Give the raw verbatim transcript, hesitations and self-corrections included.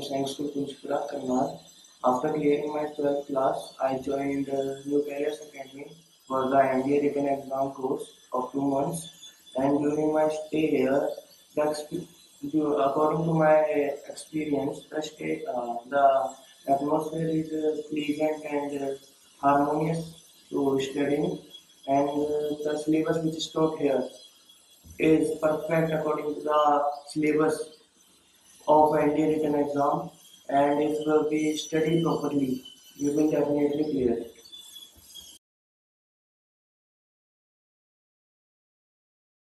Science School KUNJPURA, Karnal. After clearing my twelfth class, I joined uh, New Careers Academy for the M B A written exam course of two months. And during my stay here, the exp- due- according to my experience, the, stay, uh, the atmosphere is uh, pleasant and uh, harmonious to studying, and uh, the syllabus which is taught here is perfect according to the syllabus of N D A written exam, and if uh, we study properly, we will definitely clear.